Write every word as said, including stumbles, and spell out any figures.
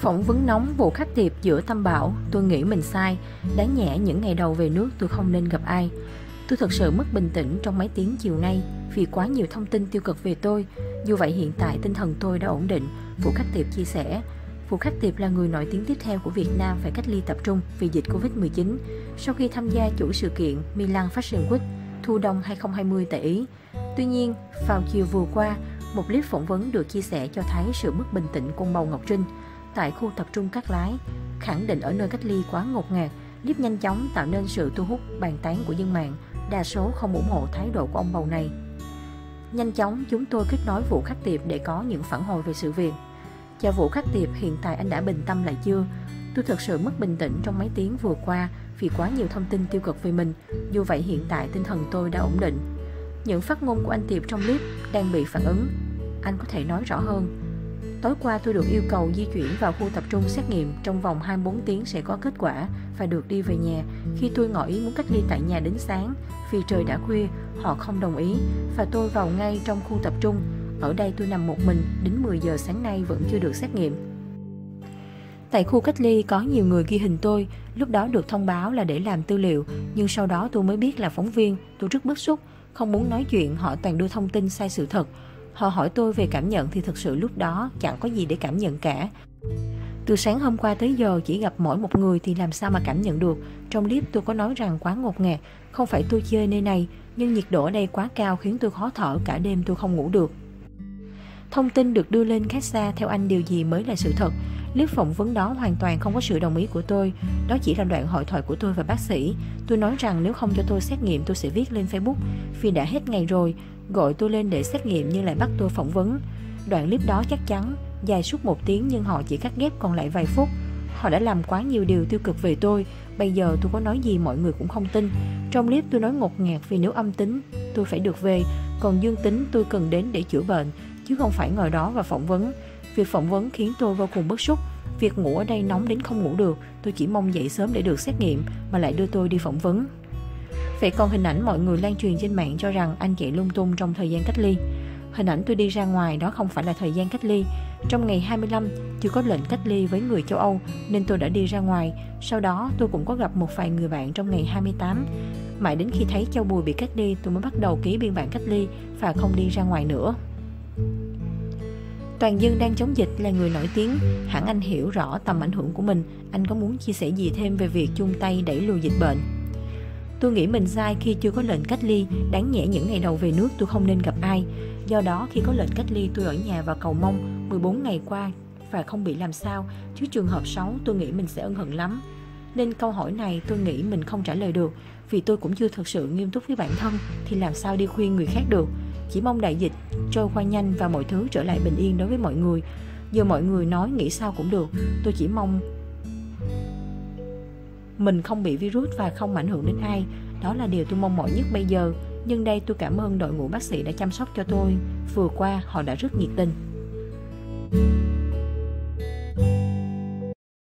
Phỏng vấn nóng vụ khắc tiệp giữa Tâm Bảo. Tôi nghĩ mình sai. Đáng nhẽ những ngày đầu về nước tôi không nên gặp ai. Tôi thật sự mất bình tĩnh trong mấy tiếng chiều nay vì quá nhiều thông tin tiêu cực về tôi. Dù vậy hiện tại tinh thần tôi đã ổn định. Vũ Khắc Tiệp chia sẻ. Vũ Khắc Tiệp là người nổi tiếng tiếp theo của Việt Nam phải cách ly tập trung vì dịch Covid mười chín sau khi tham gia chuỗi sự kiện Milan Fashion Week thu đông hai không hai không tại Ý. Tuy nhiên, vào chiều vừa qua, một clip phỏng vấn được chia sẻ cho thấy sự mất bình tĩnh của Bầu Ngọc Trinh tại khu tập trung Cát Lái, khẳng định ở nơi cách ly quá ngột ngạt. Clip nhanh chóng tạo nên sự thu hút bàn tán của dân mạng, đa số không ủng hộ thái độ của ông Bầu này. Nhanh chóng chúng tôi kết nối Vũ Khắc Tiệp để có những phản hồi về sự việc. Chào Vũ Khắc Tiệp, hiện tại anh đã bình tâm lại chưa? Tôi thật sự mất bình tĩnh trong mấy tiếng vừa qua vì quá nhiều thông tin tiêu cực về mình. Dù vậy hiện tại tinh thần tôi đã ổn định. Những phát ngôn của anh Tiệp trong clip đang bị phản ứng. Anh có thể nói rõ hơn. Tối qua tôi được yêu cầu di chuyển vào khu tập trung xét nghiệm trong vòng hai mươi bốn tiếng sẽ có kết quả và được đi về nhà. Khi tôi ngỏ ý muốn cách ly tại nhà đến sáng, vì trời đã khuya, họ không đồng ý và tôi vào ngay trong khu tập trung. Ở đây tôi nằm một mình, đến mười giờ sáng nay vẫn chưa được xét nghiệm. Tại khu cách ly có nhiều người ghi hình tôi, lúc đó được thông báo là để làm tư liệu, nhưng sau đó tôi mới biết là phóng viên, tôi rất bức xúc, không muốn nói chuyện, họ toàn đưa thông tin sai sự thật. Họ hỏi tôi về cảm nhận thì thực sự lúc đó chẳng có gì để cảm nhận cả. Từ sáng hôm qua tới giờ chỉ gặp mỗi một người thì làm sao mà cảm nhận được. Trong clip tôi có nói rằng quá ngột ngạt, không phải tôi chơi nơi này, nhưng nhiệt độ ở đây quá cao khiến tôi khó thở, cả đêm tôi không ngủ được. Thông tin được đưa lên khác xa, theo anh điều gì mới là sự thật? Clip phỏng vấn đó hoàn toàn không có sự đồng ý của tôi. Đó chỉ là đoạn hội thoại của tôi và bác sĩ. Tôi nói rằng nếu không cho tôi xét nghiệm tôi sẽ viết lên Facebook vì đã hết ngày rồi. Gọi tôi lên để xét nghiệm nhưng lại bắt tôi phỏng vấn. Đoạn clip đó chắc chắn dài suốt một tiếng nhưng họ chỉ cắt ghép còn lại vài phút. Họ đã làm quá nhiều điều tiêu cực về tôi. Bây giờ tôi có nói gì mọi người cũng không tin. Trong clip tôi nói ngột ngạt vì nếu âm tính tôi phải được về, còn dương tính tôi cần đến để chữa bệnh, chứ không phải ngồi đó và phỏng vấn. Việc phỏng vấn khiến tôi vô cùng bức xúc. Việc ngủ ở đây nóng đến không ngủ được. Tôi chỉ mong dậy sớm để được xét nghiệm mà lại đưa tôi đi phỏng vấn. Vậy còn hình ảnh mọi người lan truyền trên mạng cho rằng anh chạy lung tung trong thời gian cách ly. Hình ảnh tôi đi ra ngoài đó không phải là thời gian cách ly. Trong ngày hai mươi lăm chưa có lệnh cách ly với người châu Âu nên tôi đã đi ra ngoài. Sau đó tôi cũng có gặp một vài người bạn trong ngày hai mươi tám. Mãi đến khi thấy Châu Bùi bị cách ly tôi mới bắt đầu ký biên bản cách ly và không đi ra ngoài nữa. Toàn dân đang chống dịch là người nổi tiếng, hẳn anh hiểu rõ tầm ảnh hưởng của mình. Anh có muốn chia sẻ gì thêm về việc chung tay đẩy lùi dịch bệnh? Tôi nghĩ mình sai khi chưa có lệnh cách ly, đáng nhẽ những ngày đầu về nước tôi không nên gặp ai. Do đó khi có lệnh cách ly tôi ở nhà và cầu mong mười bốn ngày qua và không bị làm sao, chứ trường hợp xấu tôi nghĩ mình sẽ ân hận lắm. Nên câu hỏi này tôi nghĩ mình không trả lời được, vì tôi cũng chưa thực sự nghiêm túc với bản thân thì làm sao đi khuyên người khác được. Chỉ mong đại dịch trôi qua nhanh và mọi thứ trở lại bình yên đối với mọi người. Giờ mọi người nói nghĩ sao cũng được, tôi chỉ mong mình không bị virus và không ảnh hưởng đến ai. Đó là điều tôi mong mỏi nhất bây giờ. Nhưng đây tôi cảm ơn đội ngũ bác sĩ đã chăm sóc cho tôi. Vừa qua họ đã rất nhiệt tình.